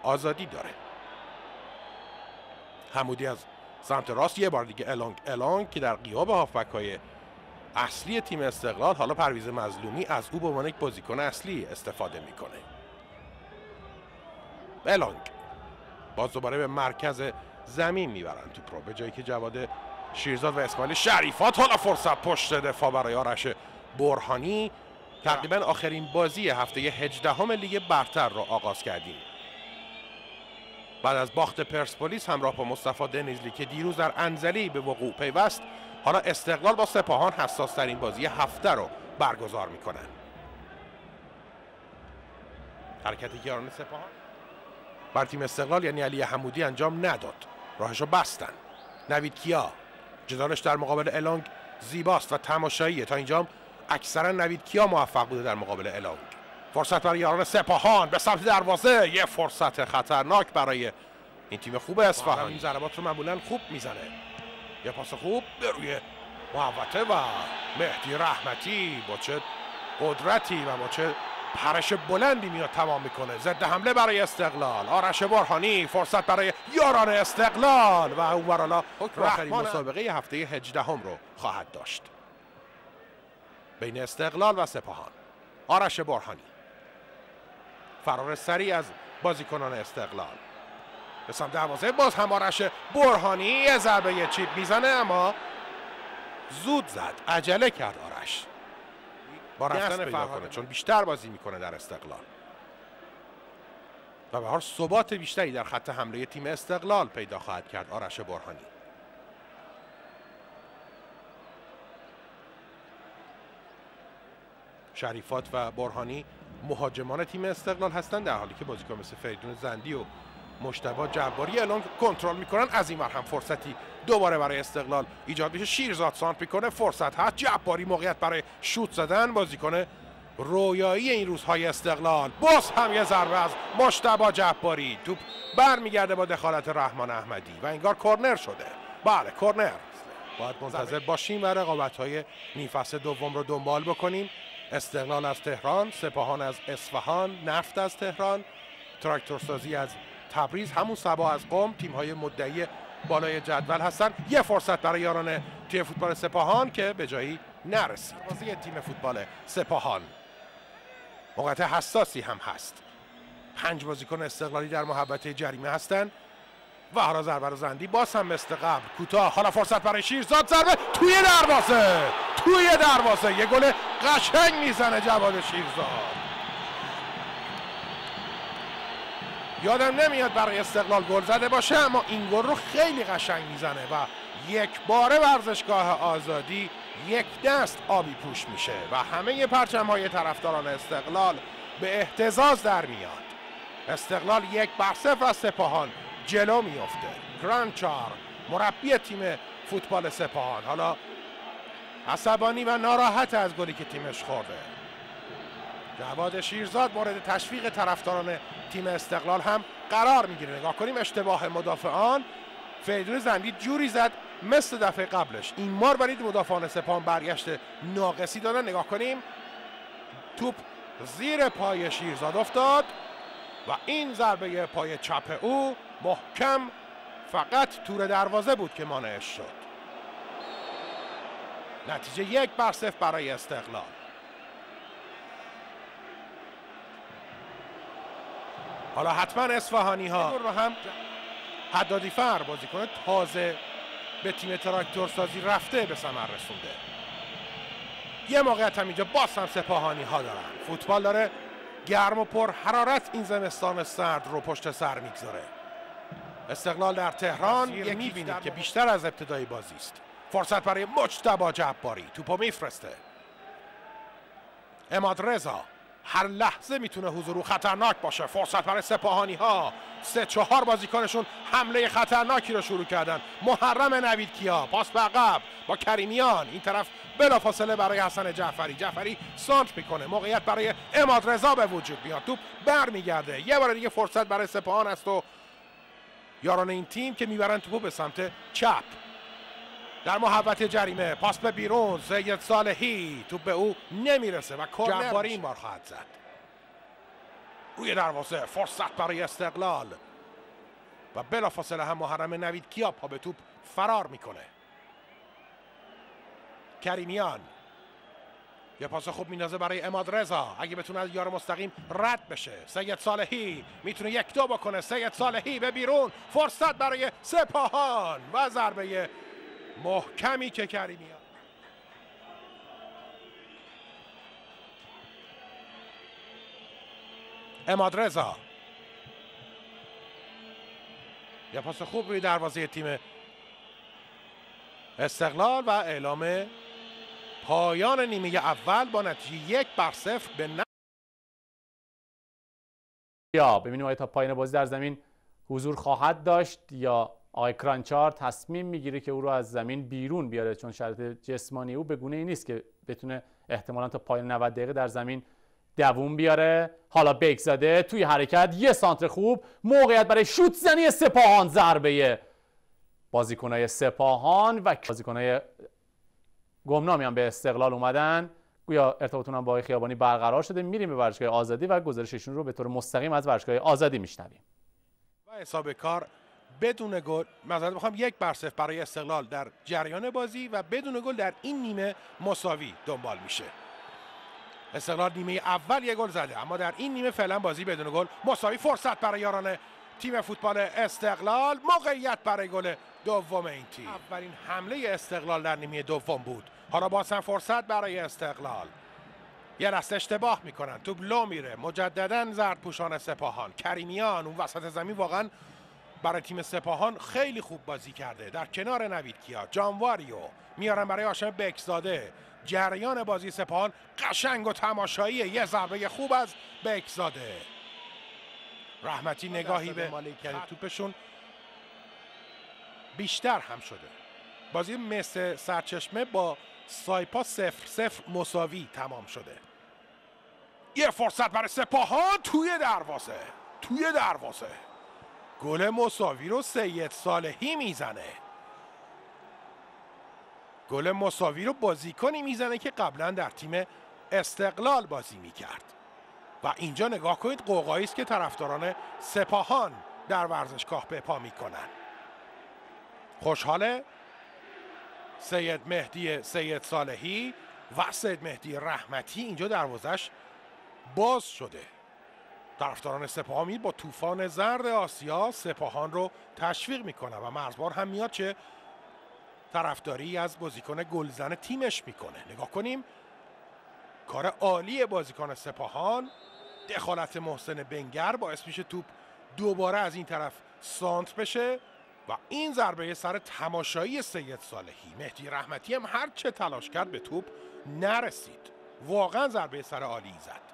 آزادی داره. حمودی از سمت راست، یه بار دیگه الانگ که در غیاب هافبک‌های اصلی تیم استقلال، حالا پرویز مظلومی از او به عنوان یک بازیکن اصلی استفاده میکنه. الانگ باز دوباره به مرکز زمین میبرن توپ رو، به جایی که جواد شیرزاد و اسماعیل شریفات. حالا فرصت پشت دفاع برای آرش برهانی. تقریبا آخرین بازی هفته 18 لیگ برتر رو آغاز کردیم بعد از باخت پرسپولیس همراه با مصطفی دنیزلی که دیروز در انزلی به وقوع پیوست. حالا استقلال با سپاهان حساس ترین بازی هفته رو برگزار میکنن. حرکتی که یاران سپاهان بر تیم استقلال یعنی علی حمودی انجام نداد، راهشو بستن. نوید کیا جدالش در مقابل الانگ زیباست و تماشاییه. تا اینجا اکثرا نوید کیا موفق بوده در مقابل الانگ. فرصت برای یاران سپاهان به سمت دروازه، یه فرصت خطرناک برای این تیم خوب اصفهان. این ضربات رو معمولا خوب میزنه. یه پاس خوب به روی محوطه و مهدی رحمتی با چه قدرتی و با چه پرش بلندی میاد تمام میکنه. ضد حمله برای استقلال. آرش برهانی فرصت برای یاران استقلال و اون برالا آخرین مسابقه هفته 18 رو خواهد داشت بین استقلال و سپاهان. آرش برهانی فرار سریع از بازیکنان استقلال به سمت دروازه. باز هم آرش برهانی یه ضربه چیپ میزنه اما زود زد، عجله کرد آرش با رفتن پیدا کنه چون بیشتر بازی میکنه در استقلال و به هر ثبات بیشتری در خط حمله تیم استقلال پیدا خواهد کرد آرش برهانی. شریفات و برهانی مهاجمان تیم استقلال هستند، در حالی که بازیکن مثل فریدون زندی و مجتبی جباری الان کنترل میکنن. از این ور هم فرصتی دوباره برای استقلال ایجاد میشه. شیرزاد سانت میکنه، فرصت هست. جباری موقعیت برای شوت زدن، بازیکن رویایی این روزهای استقلال. باز هم یه ضربه از مجتبی جباری، توپ برمیگرده با دخالت رحمان احمدی و انگار کرنر شده. بله کرنر. باید منتظر باشیم و رقابت‌های نیم فصل دوم رو دنبال بکنیم. استقلال از تهران، سپاهان از اصفهان، نفت از تهران، تراکتورسازی از تبریز، همون سبا از قم تیم‌های مدعی بالای جدول هستن. یه فرصت برای یاران تیم فوتبال سپاهان که به جایی نرسید. بازی تیم فوتبال سپاهان موقعیت حساسی هم هست. 5 بازیکن استقلالی در محوطه جریمه هستن و حالا ضربه رو زندی باز هم مثل قبل کوتاه. حالا فرصت برای شیرزاد، ضربه توی دروازه یه گل قشنگ میزنه جواد شیرزاد. یادم نمیاد برای استقلال گل زده باشه اما این گل رو خیلی قشنگ میزنه و یک باره ورزشگاه آزادی یک دست آبی پوش میشه و همه پرچم‌های طرفداران استقلال به اهتزاز در میاد. استقلال 1-0 از سپاهان جلو میفته. گرانچار مربی تیم فوتبال سپاهان حالا عصبانی و ناراحت از گلی که تیمش خورده. جواد شیرزاد مورد تشویق طرفداران تیم استقلال هم قرار میگیره. نگاه کنیم اشتباه مدافعان. فریدون زندی جوری زد مثل دفعه قبلش. این بار برای مدافعان سپاهان برگشت ناقصی دادن. نگاه کنیم توپ زیر پای شیرزاد افتاد و این ضربه پای چپ او محکم فقط تور دروازه بود که مانعش شد. نتیجه 1-0 برای استقلال. حالا حتما اصفهانی ها رو هم حدادی فر بازیکن تازه به تیم تراکتورسازی رفته به ثمر رسونده. یه موقعیت هم اینجا باز هم سپاهانی ها دارن. فوتبال داره گرم و پر حرارت این زمستان سرد رو پشت سر میگذاره. استقلال در تهران یک میبینید که بیشتر از ابتدای بازی است. فرصت برای مجتبی جباری، توپو میفرسته. عماد رضا هر لحظه میتونه حضور خطرناک باشه. فرصت برای سپاهانی ها، 3-4 بازیکنشون حمله خطرناکی رو شروع کردن. محرم نوید کیا پاس به عقب با کریمیان، این طرف بلافاصله برای حسن جعفری سانت میکنه. موقعیت برای عماد رضا به وجود میاد، توپ برمیگرده. یه بار دیگه فرصت برای سپاهان است و یاران این تیم که میبرن توپو به سمت چپ. در محوطه جریمه پاس به بیرون، سید صالحی توپ به او نمیرسه و جباری این بار خواهد زد. روی دروازه فرصت برای استقلال و بلافاصله هم محرم نوید کیا پا به توپ فرار میکنه. کریمیان یه پاس خوب میندازه برای عماد رضا، اگه بتونه از یار مستقیم رد بشه. سید صالحی میتونه 1-2 بکنه. سید صالحی به بیرون، فرصت برای سپاهان و ضربه محکمی که کریمیان. عماد رضا یه پاس خوب روی دروازه تیم استقلال و اعلام پایان نیمه اول با نتیجه 1-0 به یا ببینیم آیا تا پایان بازی در زمین حضور خواهد داشت یا آقای کرانچار تصمیم میگیره که او رو از زمین بیرون بیاره، چون شرایط جسمانی او به گونه ای نیست که بتونه احتمالاً تا پایان 90 دقیقه در زمین دووم بیاره. حالا بیک زده توی حرکت، یه سانتر خوب، موقعیت برای شوت زنی سپاهان، ضربه بازیکنای سپاهان و بازیکنای گمنامی هم به استقلال اومدن. گویا ارتباطون هم با خیابانی برقرار شده. میریم به ورزشگاه آزادی و گزارششون رو به طور مستقیم از ورزشگاه آزادی میشنویم. و حساب کار بدون گل، مثلا میخوام 1-0 برای استقلال در جریان بازی و بدون گل در این نیمه مساوی دنبال میشه. استقلال نیمه اول 1 گل زده، اما در این نیمه فعلا بازی بدون گل مساوی. فرصت برای یاران تیم فوتبال استقلال، موقعیت برای گل دوم این تیم. اولین حمله استقلال در نیمه دوم بود. حالا باز هم فرصت برای استقلال. یه دست اشتباه میکنن، توپ لو میره. مجددا زردپوشان سپاهان. کریمیان اون وسط زمین واقعا برای تیم سپاهان خیلی خوب بازی کرده. در کنار نوید کیا، جانواریو میارن برای هاشم بکزاده. جریان بازی سپاهان قشنگ و تماشاییه. یه ضربه خوب از بکزاده. رحمتی نگاهی به مالکیت توپشون بیشتر هم شده. بازی مثل سرچشمه با سایپا 0-0 مساوی تمام شده. یه فرصت برای سپاهان توی دروازه. گل مساوی رو سید صالحی میزنه. گل مساوی رو بازیکنی میزنه که قبلا در تیم استقلال بازی میکرد. و اینجا نگاه کنید، قوقایی است که طرفداران سپاهان در ورزشگاه به پا میکنن. خوشحاله سید مهدی سید صالحی و سید مهدی رحمتی. اینجا دروازش باز شده. طرفداران سپاهان با طوفان زرد آسیا سپاهان رو تشویق میکنه و مرزبان هم میاد چه طرفداری از بازیکن گلزن تیمش میکنه. نگاه کنیم، کار عالی بازیکن سپاهان. دخالت محسن بنگر باعث میشه توپ دوباره از این طرف سانت بشه و این ضربه سر تماشایی سید صالحی. مهدی رحمتی هم هر چه تلاش کرد به توپ نرسید. واقعا ضربه سر عالی زد.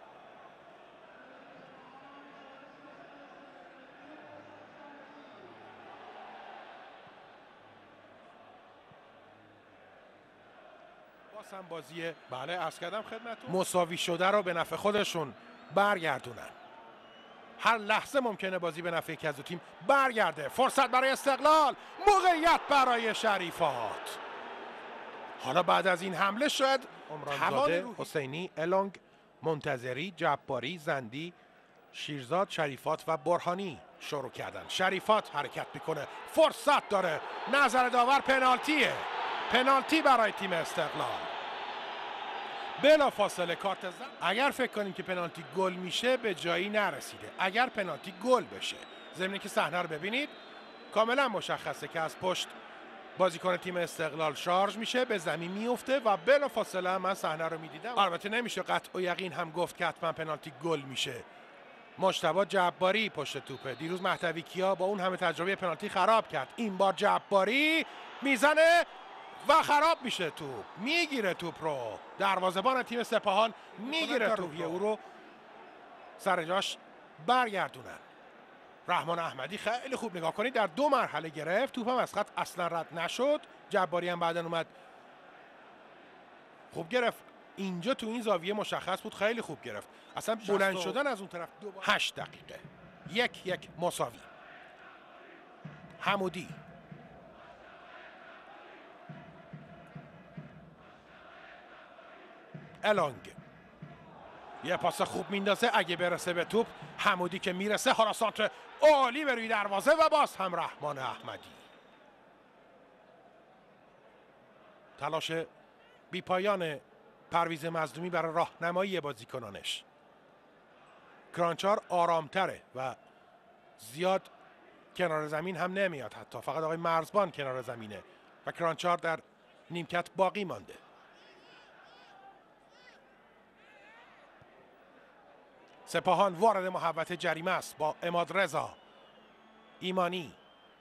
هم بازی بله عرض کردم خدمتتون مساوی شده رو به نفع خودشون برگردونن. هر لحظه ممکنه بازی به نفع یکی از دو تیم برگرده. فرصت برای استقلال، موقعیت برای شریفات. حالا بعد از این حمله شاید عمرانزاده، حسینی، الونگ، منتظری، جباری، زندی، شیرزاد، شریفات و برهانی شروع کردن. شریفات حرکت میکنه، فرصت داره. نظر داور پنالتیه. پنالتی برای تیم استقلال. بلا فاصله کارت زرد. اگر فکر کنیم که پنالتی گل میشه به جایی نرسیده. اگر پنالتی گل بشه، ضمن که صحنه رو ببینید کاملا مشخصه که از پشت بازیکن تیم استقلال شارژ میشه، به زمین میفته و بلا فاصله من صحنه رو میدیدم. البته نمیشه قطع و یقین هم گفت که حتما پنالتی گل میشه. مجتبی جباری پشت توپه. دیروز مهدوی کیا با اون همه تجربه پنالتی خراب کرد. این بار جباری میزنه و خراب میشه توپ. میگیره توپ رو. دروازه‌بان تیم سپاهان میگیره توپ او رو سر جاش برگردونن. رحمان احمدی خیلی خوب نگاه کنید در 2 مرحله گرفت. توپم از خط اصلا رد نشد. جباری هم بعدن اومد خوب گرفت. اینجا تو این زاویه مشخص بود خیلی خوب گرفت. اصلا بلند شدن از اون طرف 8 دقیقه 1-1 مساوی. حمودی الونگ یه پاس خوب میندازه، اگه برسه به توپ حمودی که میرسه، حالا سانتر عالی به روی دروازه و باز هم رحمان احمدی. تلاش بی پایان پرویز مظلومی برای راهنمایی بازیکنانش. کرانچار آرامتره و زیاد کنار زمین هم نمیاد، حتی فقط آقای مرزبان کنار زمینه و کرانچار در نیمکت باقی مانده. سپاهان وارد محوطه جریمه است با عماد رضا. ایمانی،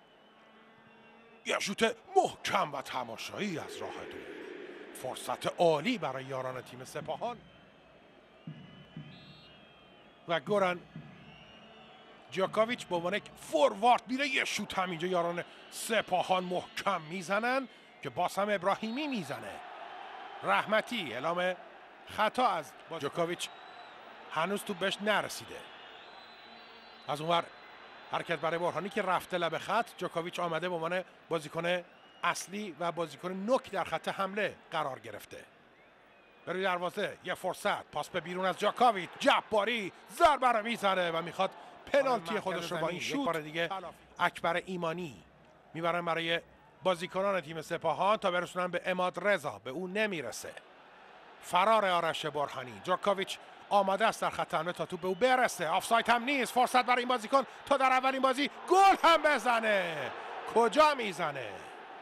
یه شوت محکم و تماشایی از راه دور. فرصت عالی برای یاران تیم سپاهان و گوران جاکاویچ به عنوان یک فوروارد میره، یه شوت هم اینجا یاران سپاهان محکم میزنن که باز هم ابراهیمی میزنه. رحمتی اعلام خطا از جاکاویچ، هنوز تو بهش نرسیده. از اونور حرکت برای برهانی که رفته لب خط. جاکاویچ آمده به عنوان بازیکن اصلی و بازیکن نوک در خط حمله قرار گرفته. برای دروازه یه فرصت، پاس به بیرون از جاکاویچ. جباری ضربه رو میزنه و میخواد پنالتی خودش رو با این شوت. بار دیگه اکبر ایمانی میبرن برای بازیکنان تیم سپاهان تا برسونن به عماد رضا، به اون نمیرسه. فرار آرش برهانی. جاکاویچ آماده است در خط حمله تا توپ به او برسه. آفساید هم نیست. فرصت برای این بازیکن تا در اولین بازی گل هم بزنه. کجا میزنه؟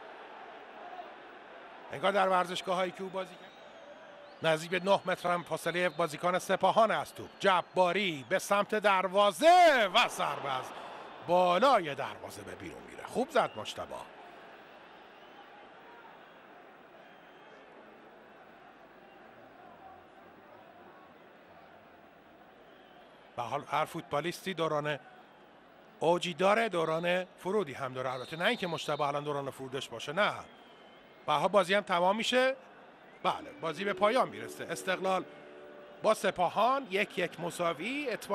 انگار در ورزشگاهایی که او بازی کرد. نزدیک به 9 متر هم فاصله بازیکن سپاهان است. توپ جباری به سمت دروازه و ضربه از بالای دروازه به بیرون میره. خوب زد مجتبی. به حال هر فوتبالیستی دوران اوجی داره، دوران فرودی هم داره. البته نه اینکه مجتبی الان دوران فرودش باشه، نه. به حال بازی هم تمام میشه. بله، بازی به پایان میرسه. استقلال با سپاهان 1-1 مساوی.